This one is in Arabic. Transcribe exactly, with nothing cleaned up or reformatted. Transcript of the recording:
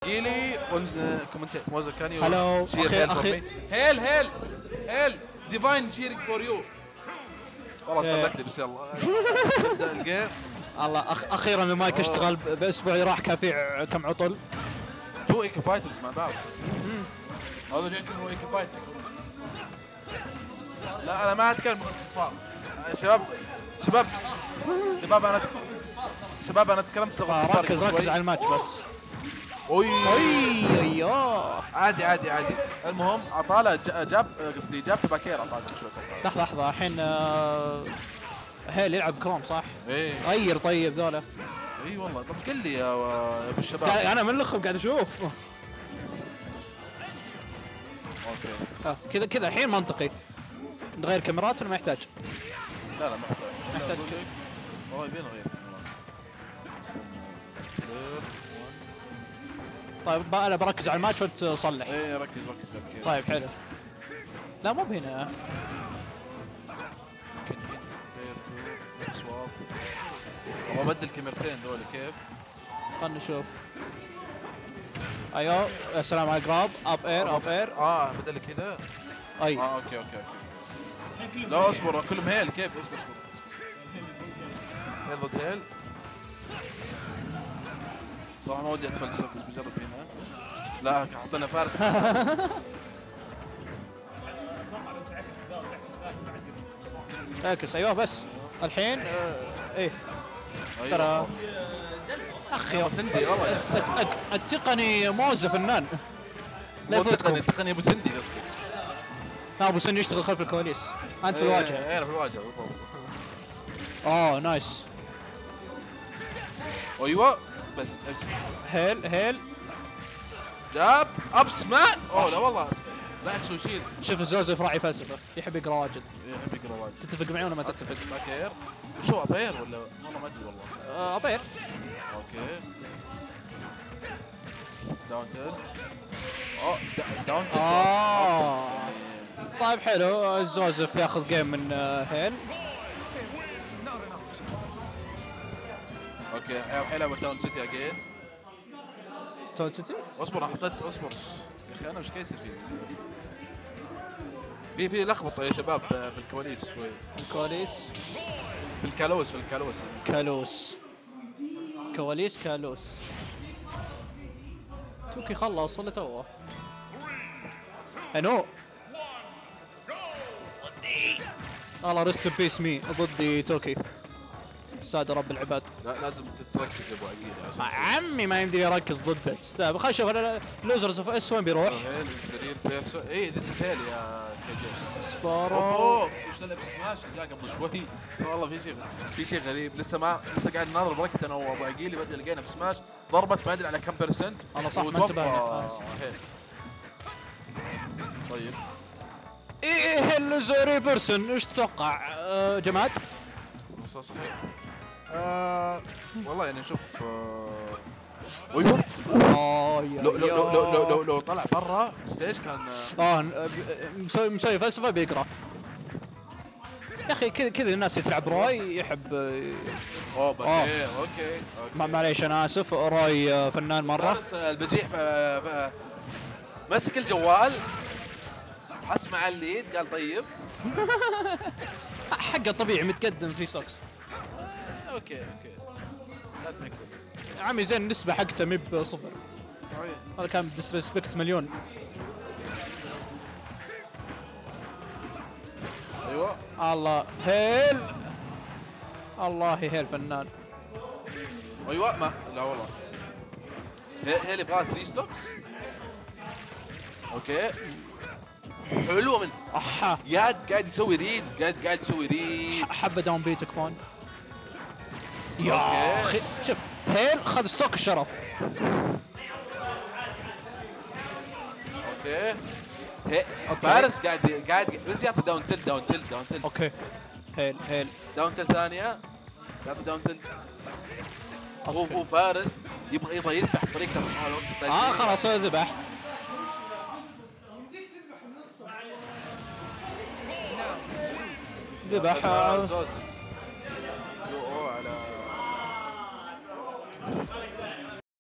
جيلي كومنتيت موزة كاني هلو شير أخي هيل أخي فور هيل هيل هيل ديفاين شيرك فور يو. والله سلكت لي بس يلا نبدا الجيم. الله أخ... اخيرا المايك اشتغل باسبوعي راح كافي كم عطل. تو ايكو فايترز مع بعض. هذا جاي هو ايكو فايترز. لا انا ما اتكلم عن شباب شباب شباب انا شباب انا تكلمت آه ركز ركز على الماتش بس. اوي اوي ايوه عادي عادي عادي. المهم عطاله جاب قصدي جاب تباكير عطاله شوي. لحظه لحظه الحين آه هيل يلعب كروم صح؟ ايه غير طيب ذولا. اي والله. طب قل لي يا ابو الشباب. انا من الاخر قاعد اشوف. اوكي آه كذا كذا الحين منطقي. نغير كاميرات ولا ما يحتاج؟ لا لا ما يحتاج. محتاج والله يبين غير. طيب انا بركز على الماتش وانت تصلح. ايه ركز ركز ركز. طيب حلو. لا مو بهنا. سواب. ابغى ابدل كاميرتين ذولي كيف؟ خلنا نشوف. ايوه السلام على جراب اب اير اب اير. اه بدل كذا. اي اه اوكي اوكي اوكي. لا اصبر كلهم هيل كيف اصبر اصبر. هيل ضد هيل. صراحة ما ودي اتفلسف بس بجرب هنا. لا حطينا فارس. اعكس ايوه بس الحين آه ايه ترى اخي سندي والله التقني موزه فنان. لا التقني التقني ابو سندي قصدي. لا ابو سندي يشتغل خلف الكواليس انت في الواجهه. ايه انا في الواجهه بالضبط. اوه نايس. ايوه بس هيل هيل جاب اب سمان. اوه لا والله لا اكسو يشيل. شوف زوزف راعي فلسفه يحب يقرا واجد. يحب يقرا واجد. تتفق معي ولا ما تتفق؟ باكير وشو ابير ولا والله ما ادري والله. آه ابير. اوكي داون تيل. اوه داون تيل. اه طيب حلو. زوزف ياخذ جيم من هيل. اوكي حلوه داون سيتي اجين. داون سيتي؟ اصبر انا حطيت اصبر يا اخي انا مش كيسر فيه. في في لخبطه يا شباب في الكواليس شوي. الكواليس في الكالوس في الكالوس كالوس كواليس كالوس. توكي خلص ولا توه؟ انو الله رست بيس مي ضدي توكي ساد رب العباد. لا لازم تركز يا ابو عقيل عشان عمي ما يمدي اركز ضده. استاذ خلينا نشوف لوزرز اوف اس وين بيروح. هيل سبرير بيرسو. اي ذيس از هيل يا كي جي. سبارو اوه وش اللي في سماش جاء قبل شوي. والله في شيء في شيء غريب لسه ما لسه قاعد ناظر بركت انا وابو عقيل بدل لقينا في سماش ضربت ما ادري على كم برسنت. والله صح ما انتبهنا. طيب ايه هيل زوري بيرسون ايش تتوقع أه جماد؟ صحيح. آه والله يعني شوف آه ايوه لو لو لو لو لو, لو, لو طلع برا ستيج كان اه مسوي مسوي فلسفه بيقرا. يا اخي كذا كذا الناس اللي تلعب روي يحب. اوه اوكي اوكي معليش انا اسف روي فنان مره. البجيح مسك الجوال حس مع الليد قال طيب. حقه طبيعي متقدم ثري ستوكس. اوكي اوكي لا ميك سنس عمي زين النسبه حقته مي بصفر. صحيح هذا كان ديسريسبكت مليون. ايوه الله هيل الله هيل فنان. ايوه ما لا والله هيل يبغى ثري ستوكس. اوكي حلوه من احا قاعد قاعد يسوي ريدز قاعد قاعد يسوي ريدز. حبه داون بي تكفون. يا اخي شوف هيل خذ ستوك الشرف. اوكي فارس قاعد قاعد بس يعطي داون تل داون تل داون تل. اوكي هيل هيل داون تل ثانيه يعطي داون تل. هو هو فارس يبغى يبغى يذبح بطريقته. اه خلاص ذبح. ذبح